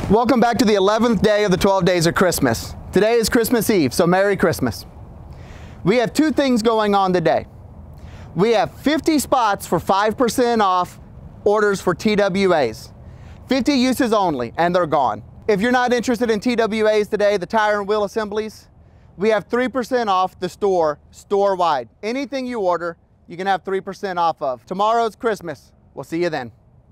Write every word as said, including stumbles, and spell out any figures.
Welcome back to the eleventh day of the twelve days of Christmas. Today is Christmas Eve, so Merry Christmas. We have two things going on today. We have fifty spots for five percent off orders for T W As. fifty uses only, and they're gone. If you're not interested in T W As today, the tire and wheel assemblies, we have three percent off the store, store-wide. Anything you order, you can have three percent off of. Tomorrow's Christmas. We'll see you then.